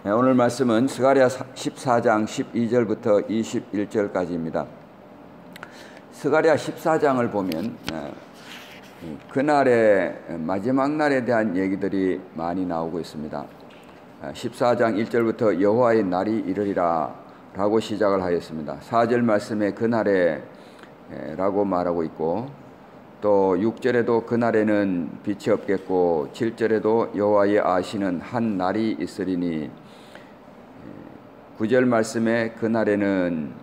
네, 오늘 말씀은 스가랴 14장 12절부터 21절까지입니다. 스가랴 14장을 보면 그날의 마지막 날에 대한 얘기들이 많이 나오고 있습니다. 14장 1절부터 여호와의 날이 이르리라 라고 시작을 하였습니다. 4절 말씀에 그날에 라고 말하고 있고, 또 6절에도 그날에는 빛이 없겠고, 7절에도 여호와의 아시는 한 날이 있으리니, 9절 말씀에 그날에는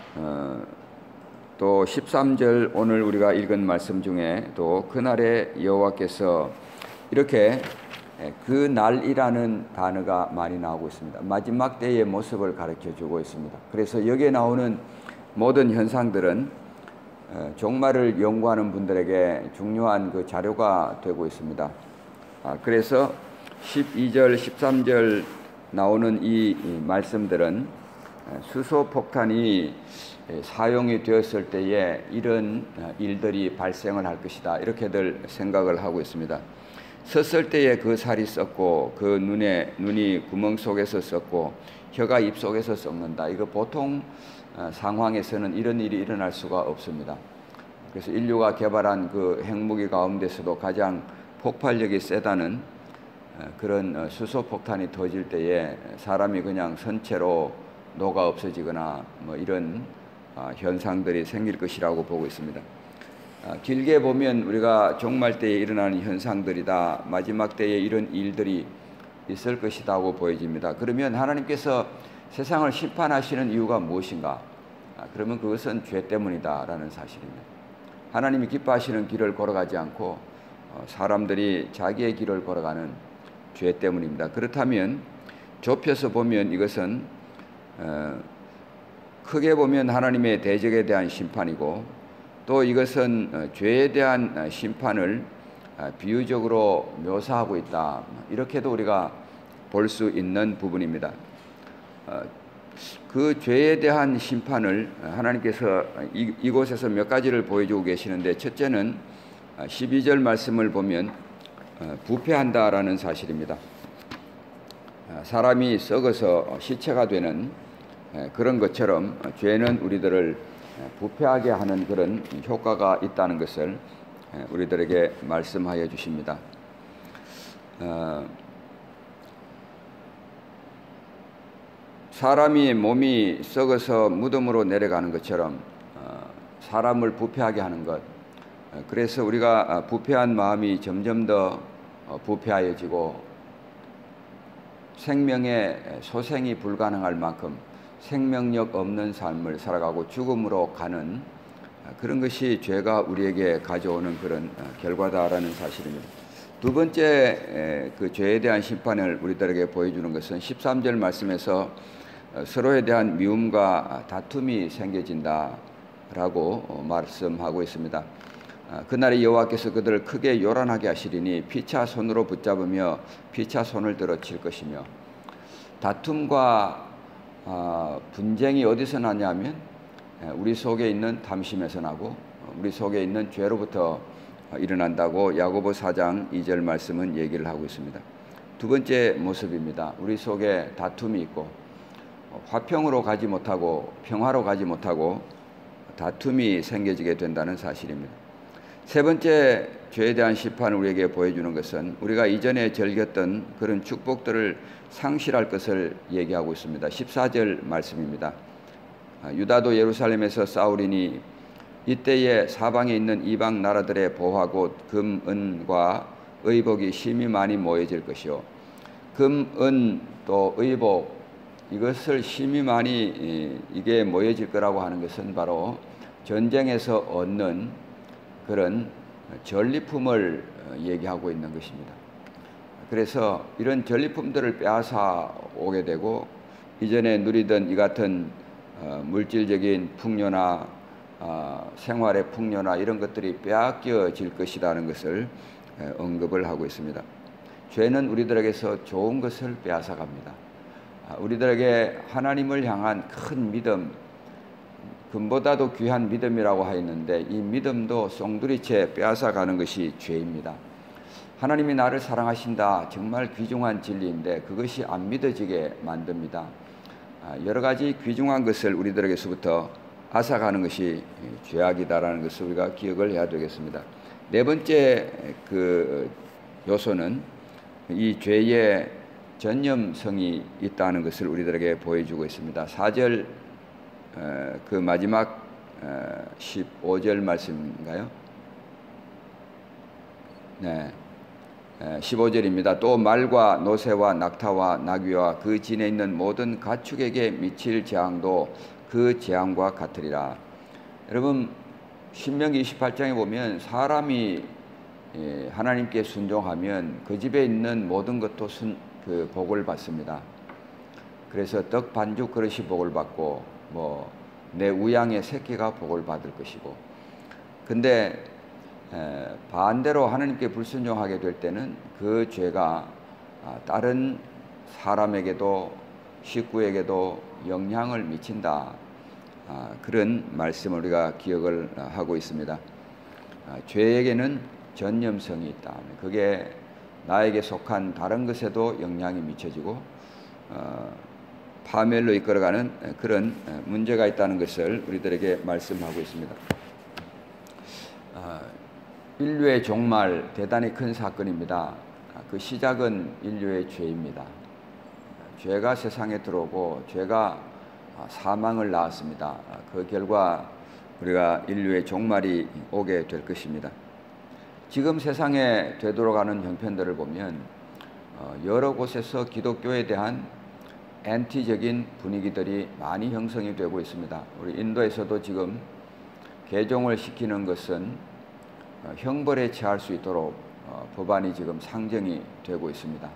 또 13절 오늘 우리가 읽은 말씀 중에 또 그날에 여호와께서, 이렇게 그 날이라는 단어가 많이 나오고 있습니다. 마지막 때의 모습을 가르쳐 주고 있습니다. 그래서 여기에 나오는 모든 현상들은 종말을 연구하는 분들에게 중요한 그 자료가 되고 있습니다. 그래서 12절, 13절 나오는 이 말씀들은 수소폭탄이 사용이 되었을 때에 이런 일들이 발생을 할 것이다, 이렇게들 생각을 하고 있습니다. 섰을 때에 그 살이 썩고 그 눈이 구멍 속에서 썩고 혀가 입 속에서 썩는다. 이거 보통 상황에서는 이런 일이 일어날 수가 없습니다. 그래서 인류가 개발한 그 핵무기 가운데서도 가장 폭발력이 세다는 그런 수소폭탄이 터질 때에 사람이 그냥 선체로 녹아 없어지거나 뭐 이런 현상들이 생길 것이라고 보고 있습니다. 길게 보면 우리가 종말 때에 일어나는 현상들이다, 마지막 때에 이런 일들이 있을 것이라고 보여집니다. 그러면 하나님께서 세상을 심판하시는 이유가 무엇인가? 그러면 그것은 죄 때문이다라는 사실입니다. 하나님이 기뻐하시는 길을 걸어가지 않고 사람들이 자기의 길을 걸어가는 죄 때문입니다. 그렇다면 좁혀서 보면 이것은 크게 보면 하나님의 대적에 대한 심판이고, 또 이것은 죄에 대한 심판을 비유적으로 묘사하고 있다, 이렇게도 우리가 볼 수 있는 부분입니다. 그 죄에 대한 심판을 하나님께서 이곳에서 몇 가지를 보여주고 계시는데, 첫째는 12절 말씀을 보면 부패한다라는 사실입니다. 사람이 썩어서 시체가 되는 그런 것처럼 죄는 우리들을 부패하게 하는 그런 효과가 있다는 것을 우리들에게 말씀하여 주십니다. 사람이 몸이 썩어서 무덤으로 내려가는 것처럼 사람을 부패하게 하는 것, 그래서 우리가 부패한 마음이 점점 더 부패하여지고 생명의 소생이 불가능할 만큼 생명력 없는 삶을 살아가고 죽음으로 가는 그런 것이 죄가 우리에게 가져오는 그런 결과다라는 사실입니다. 두 번째 그 죄에 대한 심판을 우리들에게 보여주는 것은 13절 말씀에서 서로에 대한 미움과 다툼이 생겨진다라고 말씀하고 있습니다. 그날에 여호와께서 그들을 크게 요란하게 하시리니 피차 손으로 붙잡으며 피차 손을 들어 칠 것이며, 다툼과 분쟁이 어디서 나냐면 우리 속에 있는 탐심에서 나고 우리 속에 있는 죄로부터 일어난다고 야고보 4장 2절 말씀은 얘기를 하고 있습니다. 두 번째 모습입니다. 우리 속에 다툼이 있고 화평으로 가지 못하고 평화로 가지 못하고 다툼이 생겨지게 된다는 사실입니다. 세 번째 죄에 대한 심판을 우리에게 보여주는 것은 우리가 이전에 즐겼던 그런 축복들을 상실할 것을 얘기하고 있습니다. 14절 말씀입니다. 유다도 예루살렘에서 싸우리니 이때에 사방에 있는 이방 나라들의 보화고 금, 은과 의복이 심히 많이 모여질 것이요. 금, 은, 또 의복, 이것을 심히 많이 이게 모여질 거라고 하는 것은 바로 전쟁에서 얻는 그런 전리품을 얘기하고 있는 것입니다. 그래서 이런 전리품들을 빼앗아 오게 되고 이전에 누리던 이 같은 물질적인 풍요나 생활의 풍요나 이런 것들이 빼앗겨질 것이라는 것을 언급을 하고 있습니다. 죄는 우리들에게서 좋은 것을 빼앗아 갑니다. 우리들에게 하나님을 향한 큰 믿음, 금보다도 귀한 믿음이라고 하였는데 이 믿음도 송두리째 빼앗아 가는 것이 죄입니다. 하나님이 나를 사랑하신다. 정말 귀중한 진리인데 그것이 안 믿어지게 만듭니다. 여러 가지 귀중한 것을 우리들에게서부터 앗아가는 것이 죄악이다라는 것을 우리가 기억을 해야 되겠습니다. 네 번째 그 요소는 이 죄의 전념성이 있다는 것을 우리들에게 보여주고 있습니다. 4절 그 마지막 15절 말씀인가요? 네. 15절입니다. 또 말과 노새와 낙타와 나귀와 그 진에 있는 모든 가축에게 미칠 재앙도 그 재앙과 같으리라. 여러분 신명기 28장에 보면 사람이 하나님께 순종하면 그 집에 있는 모든 것도 그 복을 받습니다. 그래서 떡 반죽 그릇이 복을 받고 내 우양의 새끼가 복을 받을 것이고, 근데 반대로 하나님께 불순종하게 될 때는 그 죄가 다른 사람에게도 식구에게도 영향을 미친다. 그런 말씀을 우리가 기억을 하고 있습니다. 죄에게는 전념성이 있다. 그게 나에게 속한 다른 것에도 영향이 미쳐지고 파멸로 이끌어가는 그런 문제가 있다는 것을 우리들에게 말씀하고 있습니다. 인류의 종말 대단히 큰 사건입니다. 그 시작은 인류의 죄입니다. 죄가 세상에 들어오고 죄가 사망을 낳았습니다. 그 결과 우리가 인류의 종말이 오게 될 것입니다. 지금 세상에 되돌아가는 형편들을 보면 여러 곳에서 기독교에 대한 엔티적인 분위기들이 많이 형성이 되고 있습니다. 우리 인도에서도 지금 개종을 시키는 것은 형벌에 처할 수 있도록 법안이 지금 상정이 되고 있습니다.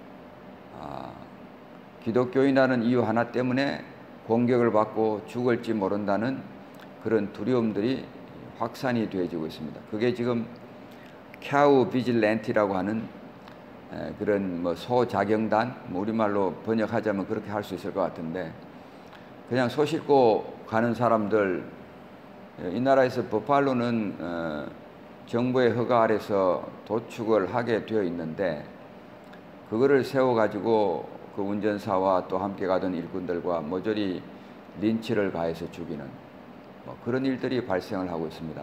기독교인이라는 이유 하나 때문에 공격을 받고 죽을지 모른다는 그런 두려움들이 확산이 되어지고 있습니다. 그게 지금 캬우 비질렌티라고 하는 그런 소자경단, 우리말로 번역하자면 그렇게 할 수 있을 것 같은데, 그냥 소 싣고 가는 사람들, 이 나라에서 버팔로는 정부의 허가 아래서 도축을 하게 되어 있는데 그거를 세워가지고 그 운전사와 또 함께 가던 일꾼들과 모조리 린치를 가해서 죽이는 그런 일들이 발생을 하고 있습니다.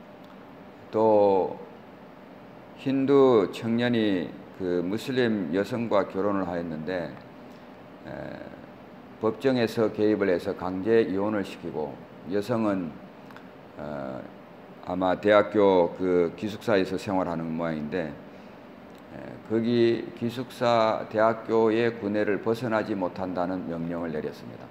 또 힌두 청년이 그 무슬림 여성과 결혼을 하였는데 법정에서 개입을 해서 강제 이혼을 시키고, 여성은 아마 대학교 그 기숙사에서 생활하는 모양인데 거기 기숙사 대학교의 구내를 벗어나지 못한다는 명령을 내렸습니다.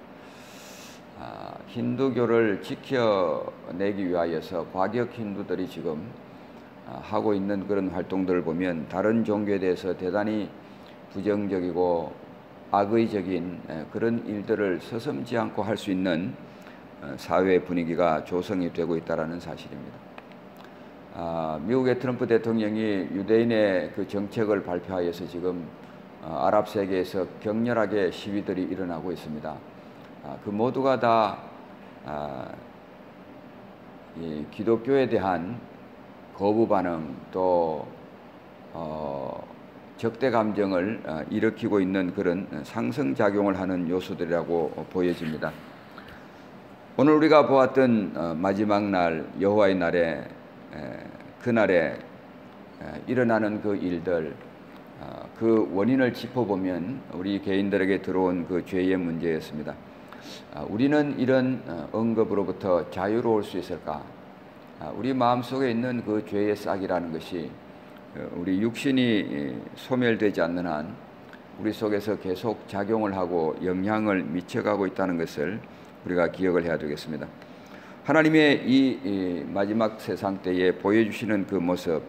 힌두교를 지켜내기 위하여서 과격 힌두들이 지금 하고 있는 그런 활동들을 보면 다른 종교에 대해서 대단히 부정적이고 악의적인 그런 일들을 서슴지 않고 할 수 있는 사회 분위기가 조성이 되고 있다는 사실입니다. 미국의 트럼프 대통령이 유대인의 그 정책을 발표하여서 지금 아랍 세계에서 격렬하게 시위들이 일어나고 있습니다. 그 모두가 다 이 기독교에 대한 거부 반응 또 적대 감정을 일으키고 있는 그런 상승작용을 하는 요소들이라고 보여집니다. 오늘 우리가 보았던 마지막 날 여호와의 날에 그날에 일어나는 그 일들, 그 원인을 짚어보면 우리 개인들에게 들어온 그 죄의 문제였습니다. 우리는 이런 언급으로부터 자유로울 수 있을까? 우리 마음속에 있는 그 죄의 싹이라는 것이 우리 육신이 소멸되지 않는 한 우리 속에서 계속 작용을 하고 영향을 미쳐가고 있다는 것을 우리가 기억을 해야 되겠습니다. 하나님의 이 마지막 세상 때에 보여주시는 그 모습,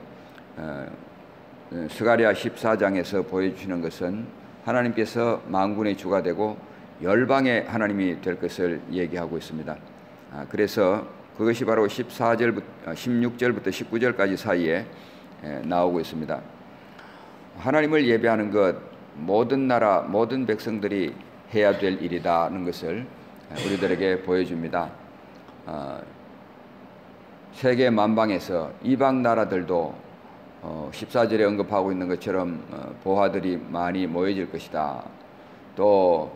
스가랴 14장에서 보여주시는 것은 하나님께서 만군의 주가 되고 열방의 하나님이 될 것을 얘기하고 있습니다. 그래서 그것이 바로 16절부터 19절까지 사이에 나오고 있습니다. 하나님을 예배하는 것, 모든 나라, 모든 백성들이 해야 될 일이다는 것을 우리들에게 보여줍니다. 세계 만방에서 이방 나라들도 14절에 언급하고 있는 것처럼 보화들이 많이 모여질 것이다. 또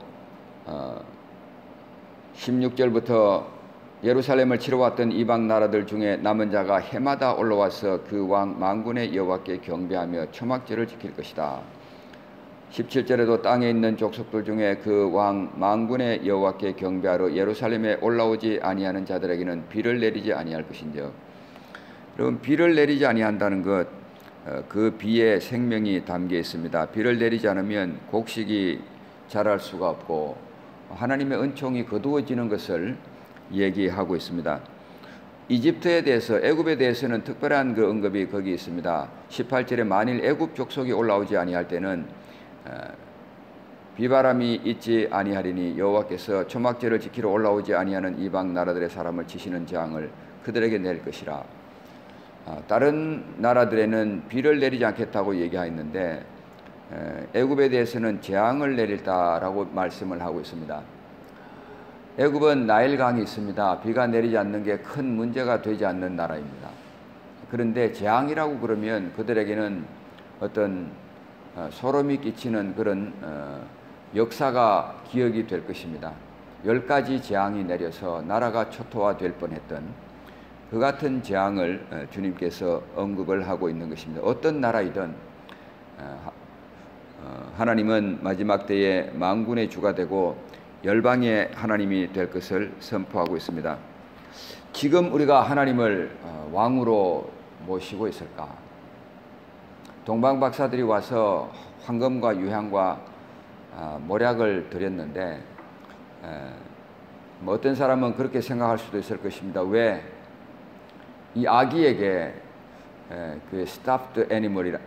16절부터 예루살렘을 치러 왔던 이방 나라들 중에 남은 자가 해마다 올라와서 그 왕 만군의 여호와께 경배하며 초막절을 지킬 것이다. 17절에도 땅에 있는 족속들 중에 그 왕 만군의 여호와께 경배하러 예루살렘에 올라오지 아니하는 자들에게는 비를 내리지 아니할 것인즉, 여러분, 비를 내리지 아니한다는 것, 그 비에 생명이 담겨 있습니다. 비를 내리지 않으면 곡식이 자랄 수가 없고 하나님의 은총이 거두어지는 것을 얘기하고 있습니다. 이집트에 대해서, 애굽에 대해서는 특별한 그 언급이 거기 있습니다. 18절에 만일 애굽 족속이 올라오지 아니할 때는 비바람이 있지 아니하리니 여호와께서 초막절을 지키러 올라오지 아니하는 이방 나라들의 사람을 치시는 재앙을 그들에게 낼 것이라. 다른 나라들에는 비를 내리지 않겠다고 얘기하였는데 애굽에 대해서는 재앙을 내릴다라고 말씀을 하고 있습니다. 애굽은 나일강이 있습니다. 비가 내리지 않는 게 큰 문제가 되지 않는 나라입니다. 그런데 재앙이라고 그러면 그들에게는 어떤 소름이 끼치는 그런 역사가 기억이 될 것입니다. 10가지 재앙이 내려서 나라가 초토화될 뻔했던 그 같은 재앙을 주님께서 언급을 하고 있는 것입니다. 어떤 나라이든 하나님은 마지막 때에 만군의 주가 되고 열방의 하나님이 될 것을 선포하고 있습니다. 지금 우리가 하나님을 왕으로 모시고 있을까? 동방 박사들이 와서 황금과 유향과 몰약을 드렸는데 어떤 사람은 그렇게 생각할 수도 있을 것입니다. 왜 이 아기에게 그 stuffed animal이라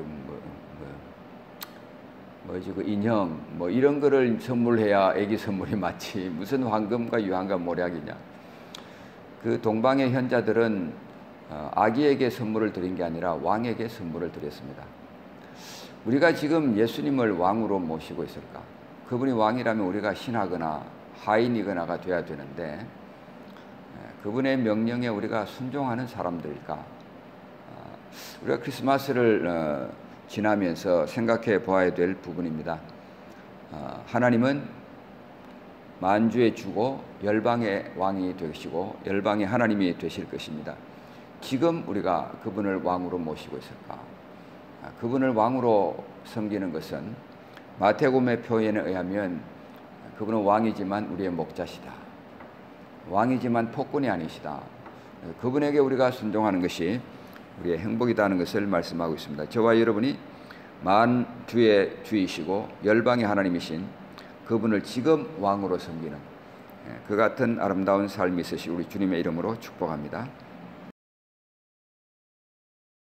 그 인형 뭐 이런 거를 선물해야 아기 선물이 맞지 무슨 황금과 유향과 몰약이냐. 그 동방의 현자들은 아기에게 선물을 드린 게 아니라 왕에게 선물을 드렸습니다. 우리가 지금 예수님을 왕으로 모시고 있을까? 그분이 왕이라면 우리가 신하거나 하인이거나가 돼야 되는데 그분의 명령에 우리가 순종하는 사람들일까? 우리가 크리스마스를 지나면서 생각해 보아야 될 부분입니다. 하나님은 만주의 주고 열방의 왕이 되시고 열방의 하나님이 되실 것입니다. 지금 우리가 그분을 왕으로 모시고 있을까? 그분을 왕으로 섬기는 것은 마태복음의 표현에 의하면 그분은 왕이지만 우리의 목자시다. 왕이지만 폭군이 아니시다. 그분에게 우리가 순종하는 것이 우리의 행복이다는 것을 말씀하고 있습니다. 저와 여러분이 만주의 주이시고 열방의 하나님이신 그분을 지금 왕으로 섬기는 그 같은 아름다운 삶이 있으시 우리 주님의 이름으로 축복합니다.